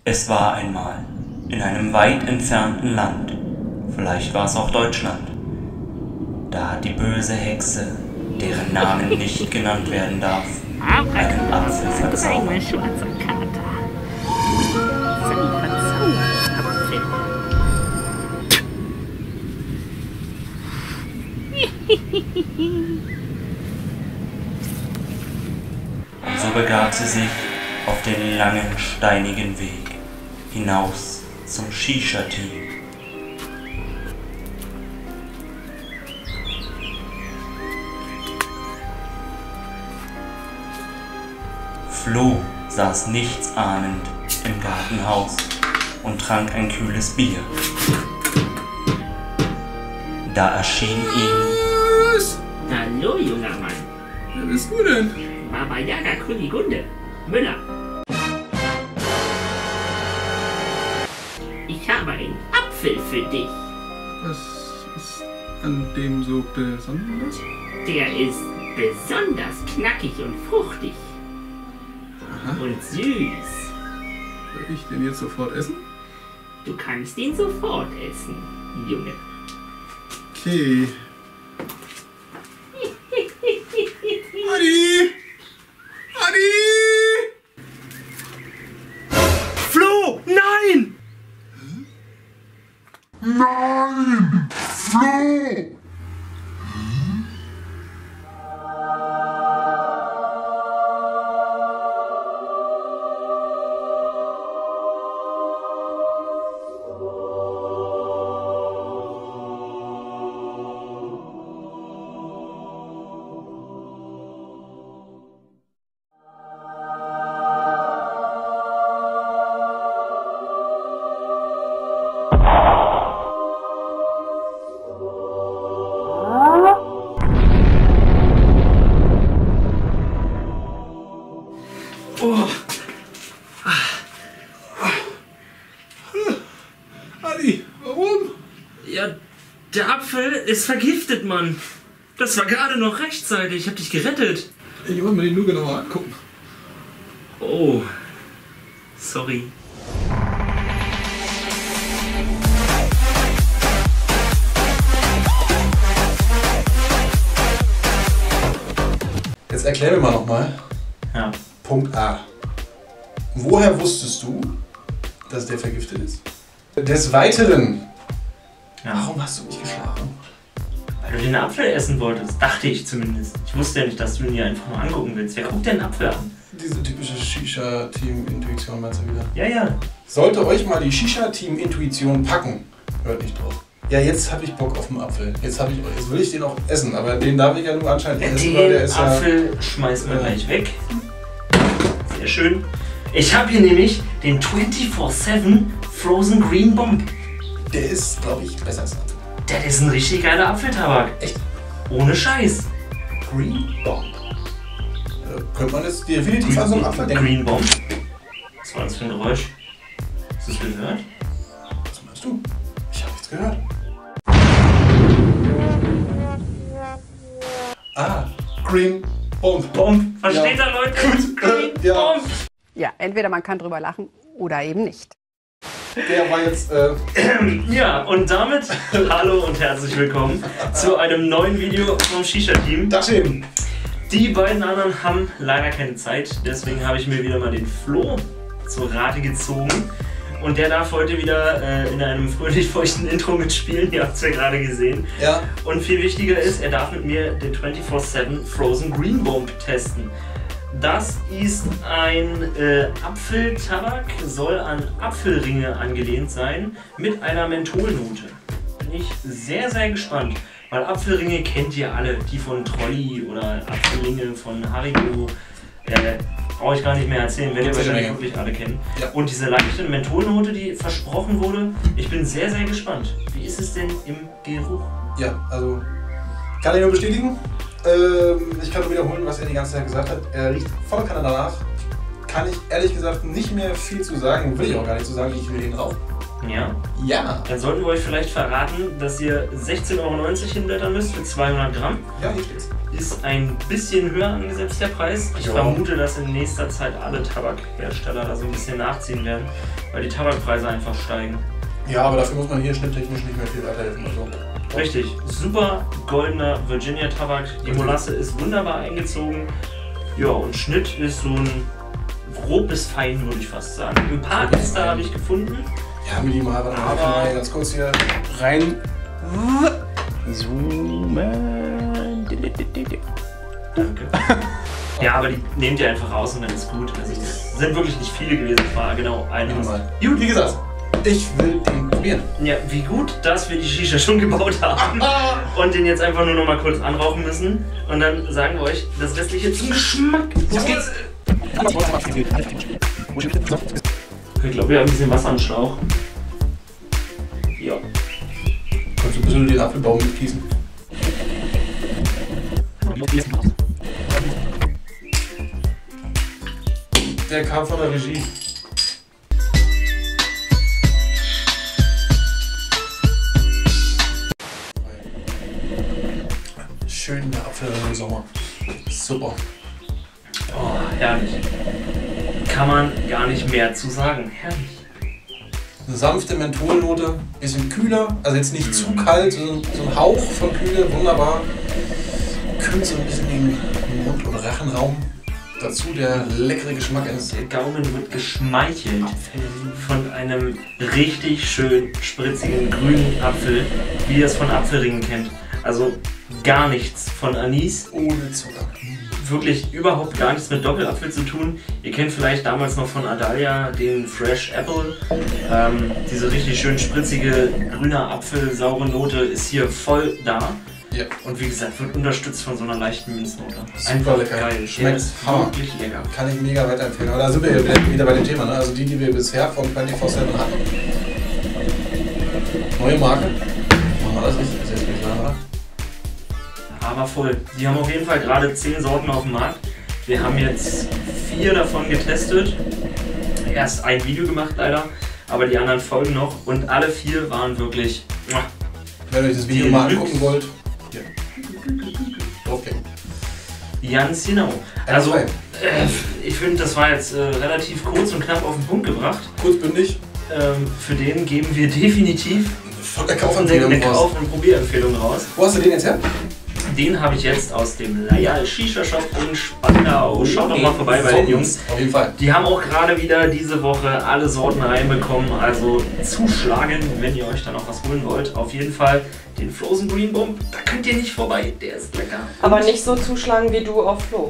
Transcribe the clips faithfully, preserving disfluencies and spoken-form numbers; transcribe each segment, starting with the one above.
Es war einmal in einem weit entfernten Land, vielleicht war es auch Deutschland, da hat die böse Hexe, deren Namen nicht genannt werden darf, einen Apfel verzaubert. Ein schwarzer Kater. Sein verzauberter Apfel. Und so begab sie sich auf den langen, steinigen Weg hinaus zum Shisha-Team. Flo saß nichtsahnend im Gartenhaus und trank ein kühles Bier. Da erschien ihm... Was? Hallo, junger Mann. Wer bist du denn? Baba Yaga Kunigunde. Müller. Ich habe einen Apfel für dich. Was ist an dem so besonders? Der ist besonders knackig und fruchtig. Aha. Und süß. Soll ich den jetzt sofort essen? Du kannst ihn sofort essen, Junge. Okay. Adi! Adi! Flo, nein! Nein! Flo! Oh. Adi, warum? Ja, der Apfel ist vergiftet, Mann. Das war gerade noch rechtzeitig. Ich hab dich gerettet. Ich wollte mir den nur genauer angucken. Oh. Sorry. Jetzt erklär mir mal nochmal. Ja. Punkt A. Woher wusstest du, dass der vergiftet ist? Des Weiteren, Ja. warum hast du mich geschlagen? Weil du den Apfel essen wolltest. Dachte ich zumindest. Ich wusste ja nicht, dass du ihn dir einfach nur angucken willst. Wer guckt denn einen Apfel an? Diese typische Shisha-Team-Intuition meinst du wieder? Ja, ja. Sollte euch mal die Shisha-Team-Intuition packen, hört nicht drauf. Ja, jetzt habe ich Bock auf den Apfel. Jetzt, hab ich, jetzt will ich den auch essen, aber den darf ich ja nur anscheinend essen, Den weil der ist Apfel schmeißen wir äh, gleich weg. Sehr schön. Ich habe hier nämlich den vierundzwanzig sieben Frozen Green Bomb. ja, der ist, glaube ich, besser als ein Apfel. Das ist ein richtig geiler Apfeltabak. Echt? Ohne Scheiß. Green Bomb. Äh, könnte man jetzt definitiv an so einen Apfel denken. Green Bomb. Was war das für ein Geräusch? Hast du es gehört? Was meinst du? Ich habe nichts gehört. Ah, Green Bomb. Bomb. Versteht Ja. ihr, Leute? Gut. Green Äh, ja. Bomb. Ja, entweder man kann drüber lachen oder eben nicht. Der war jetzt, äh, Ja, und damit hallo und herzlich willkommen zu einem neuen Video vom Shisha-Team. Dachchen. Die beiden anderen haben leider keine Zeit, deswegen habe ich mir wieder mal den Flo zur Rate gezogen. Und der darf heute wieder äh, in einem fröhlich feuchten Intro mitspielen, ihr habt es ja gerade gesehen. Ja. Und viel wichtiger ist, er darf mit mir den vierundzwanzig sieben Frozen Green Bomb testen. Das ist ein äh, Apfeltabak, soll an Apfelringe angelehnt sein, mit einer Mentholnote. Bin ich sehr, sehr gespannt, weil Apfelringe kennt ihr alle, die von Trolli oder Apfelringe von Haribo. Äh, brauche ich gar nicht mehr erzählen, wenn ihr wahrscheinlich wirklich alle kennen. Ja. Und diese leichte Mentholnote, die versprochen wurde, ich bin sehr, sehr gespannt. Wie ist es denn im Geruch? Ja, also kann ich nur bestätigen. Ähm, ich kann nur wiederholen, was er die ganze Zeit gesagt hat. Er riecht voll Kanne danach. Kann ich ehrlich gesagt nicht mehr viel zu sagen. Will ich auch gar nicht zu sagen. Ich will den drauf. Ja. Ja. Dann sollten wir euch vielleicht verraten, dass ihr sechzehn Euro neunzig hinblättern müsst für zweihundert Gramm. Ja, hier steht's. Ist ein bisschen höher angesetzt, der Preis. Ich Ja. vermute, dass in nächster Zeit alle Tabakhersteller da so ein bisschen nachziehen werden, weil die Tabakpreise einfach steigen. Ja, aber dafür muss man hier schnitttechnisch nicht mehr viel weiterhelfen. Also. Richtig, super goldener Virginia Tabak. Die Molasse ist wunderbar eingezogen. Ja, und Schnitt ist so ein grob bis fein, würde ich fast sagen. Ein paar Äste habe ich gefunden. Ja, minimal, warte mal, ich kann mal ganz kurz hier rein. Zoomen. Danke. Ja, aber die nehmt ihr einfach raus und dann ist gut. Also, es sind wirklich nicht viele gewesen, es war genau ein Minimal. Gut, wie gesagt, ich will den probieren. Ja, wie gut, dass wir die Shisha schon gebaut haben und den jetzt einfach nur noch mal kurz anrauchen müssen. Und dann sagen wir euch das Restliche zum Geschmack. Los geht's! Ich glaube, wir haben ein bisschen Wasser am Schlauch. Ja. Kannst du ein bisschen den Apfelbaum mitgießen? Der kam von der Regie. Schön der Apfel im Sommer. Super. Oh, herrlich. Kann man gar nicht mehr zu sagen. Herrlich. Eine sanfte Mentholnote, bisschen kühler, also jetzt nicht zu kalt, so, so ein Hauch von Kühle, wunderbar. Kühlt so ein bisschen den Mund- und Rachenraum. Dazu der leckere Geschmack eines. Der Gaumen wird geschmeichelt von einem richtig schön spritzigen grünen Apfel, wie ihr es von Apfelringen kennt. Also gar nichts von Anis. Ohne Zucker. Wirklich überhaupt gar nichts mit Doppelapfel zu tun. Ihr kennt vielleicht damals noch von Adalia den Fresh Apple. Ähm, diese richtig schön spritzige grüne Apfel, saure Note ist hier voll da. Ja. Und wie gesagt, wird unterstützt von so einer leichten Minznote. Super Einfach lecker. geil. Schmeckt Der ist Hammer. wirklich lecker. Kann ich mega weiterempfehlen. Aber da sind wir ja wieder bei dem Thema, ne? Also die, die wir bisher von vierundzwanzig sieben hatten. Neue Marke. Machen wir das richtig? Das ist jetzt nicht klar, oder? Aber voll. Die haben auf jeden Fall gerade zehn Sorten auf dem Markt. Wir haben jetzt vier davon getestet. Erst ein Video gemacht leider, aber die anderen folgen noch. Und alle vier waren wirklich... Wenn ihr euch das Video Die mal Lux. angucken wollt, hier. Draufklicken. Ganz genau. Also, äh, ich finde, das war jetzt äh, relativ kurz und knapp auf den Punkt gebracht. Kurzbündig. Ähm, für den geben wir definitiv Von der eine, Kaufempfehlung eine raus. Kauf- und Probierempfehlung raus. Wo hast du den jetzt her? Den habe ich jetzt aus dem Layal Shisha Shop in Spandau. Schaut doch mal vorbei bei den Jungs. Auf jeden Fall. Die haben auch gerade wieder diese Woche alle Sorten reinbekommen, also zuschlagen, wenn ihr euch da noch was holen wollt. Auf jeden Fall den Frozen Green Bomb, da könnt ihr nicht vorbei, der ist lecker. Aber nicht so zuschlagen wie du auf Flo.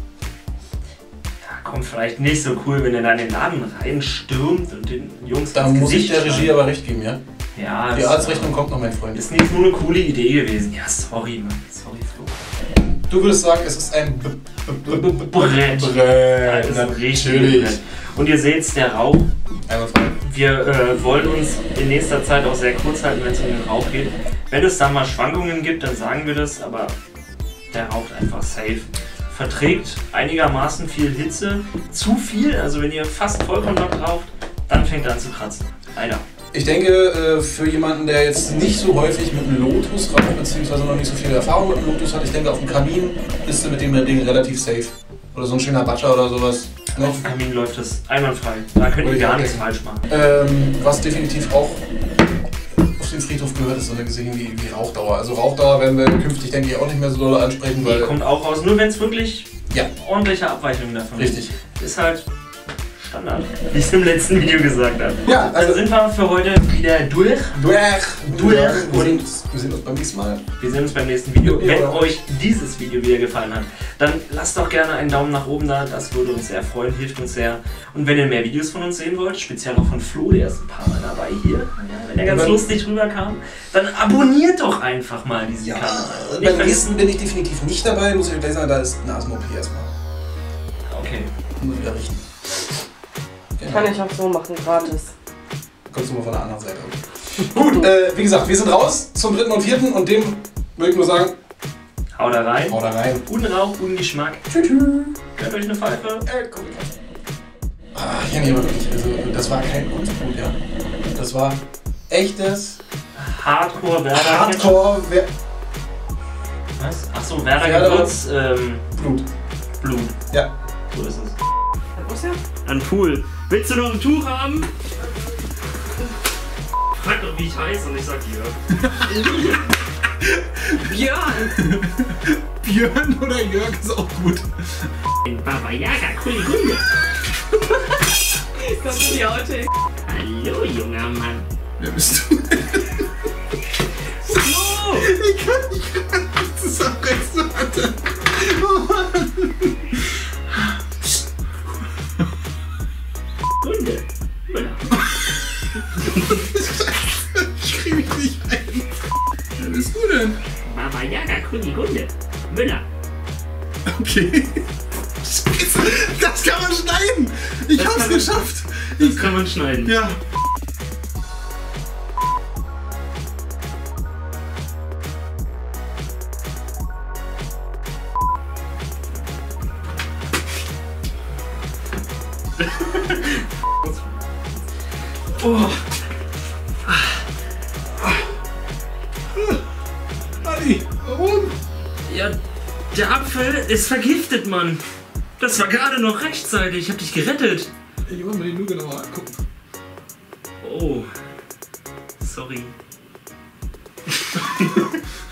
Ja, kommt vielleicht nicht so cool, wenn ihr da in den Laden reinstürmt und den Jungs Da ins muss ich Gesicht der Regie schreit. aber recht geben, ja? Ja, Die das Arztrechnung kommt noch, mein Freund. ist nicht nur eine coole Idee gewesen. Ja, sorry, Mann. Sorry, Flo. Du würdest sagen, es ist ein B B B B Brett. Ja, Brett. das ist ein richtiges Natürlich. Brett. Und ihr seht der Rauch. Einmal frei. Wir äh, wollen uns in nächster Zeit auch sehr kurz halten, wenn es um den Rauch geht. Wenn es da mal Schwankungen gibt, dann sagen wir das, aber der raucht einfach safe. Verträgt einigermaßen viel Hitze. Zu viel, also wenn ihr fast Vollkontakt raucht, dann fängt er an zu kratzen. Leider. Ich denke, äh, für jemanden, der jetzt nicht so häufig mit einem Lotus raucht, beziehungsweise noch nicht so viel Erfahrung mit einem Lotus hat, ich denke, auf dem Kamin bist du mit dem Ding relativ safe. Oder so ein schöner Batscher oder sowas. Ne? Auf dem Kamin läuft es einwandfrei. Da könnt ihr gar nichts falsch machen. Ähm, was definitiv auch auf den Friedhof gehört, ist so eine Geschichte wie, wie Rauchdauer. Also Rauchdauer werden wir künftig, denke ich, auch nicht mehr so doll ansprechen, Die weil... kommt auch raus, nur wenn es wirklich Ja, ordentliche Abweichungen davon gibt. richtig. Ist halt Standard, wie ich es im letzten Video gesagt habe. Ja, Dann also... sind wir für heute wieder durch. Durch, Durch. Wir sehen, uns, wir sehen uns beim nächsten Mal. Wir sehen uns beim nächsten Video. Ja. Wenn euch dieses Video wieder gefallen hat, dann lasst doch gerne einen Daumen nach oben da. Das würde uns sehr freuen, hilft uns sehr. Und wenn ihr mehr Videos von uns sehen wollt, speziell auch von Flo, der ist ein paar Mal dabei hier, ja, wenn er ganz dann- lustig rüberkam, dann abonniert doch einfach mal diesen Kanal. Und nicht Beim nächsten vergessen. bin ich definitiv nicht dabei, muss ich gleich sagen, da ist Nasen-O P erstmal. Okay. Muss wieder richten. Genau. Kann ich auch so machen, gratis. Kommst du mal von der anderen Seite. Gut, äh, wie gesagt, wir sind raus zum dritten und vierten und dem würde ich nur sagen, Haut da rein. haut da rein. Guten Rauch, guten Geschmack. Tschüss. Gönnt euch eine Pfeife. Äh, guck. Ah, ja, nee, aber wirklich, also das war kein Kunstbrot, ja. Das war echtes Hardcore Werder. Hardcore Wer Was? Achso, Werder Werder- Gewürz. Ähm, Blut. Blut. Ja. So ist es. Was ja? Ein Pool. Willst du noch ein Tuch haben? Frag doch, wie ich heiße und ich sag dir. Björn! Björn oder Jörg ist auch gut. Baba Yaga, Kunigunde. Das sind die Outtake. Hallo, junger Mann. Wer bist du denn? Oh! Ich kann nicht gerade zusammenreißen, Alter. Oh Mann. Gunde. Müller. Ich krieg mich nicht ein. Wer bist du denn? Baba Yaga, Kunigunde. Müller. Okay. Scheiße, das kann man schneiden. Ich Das hab's kann man- geschafft. Das kann man schneiden. Ja. Oh! Adi, warum? Ja, der Apfel ist vergiftet, Mann. Das war gerade noch rechtzeitig. Ich hab dich gerettet. Ich wollte mir die nur genauer angucken. Oh. Sorry.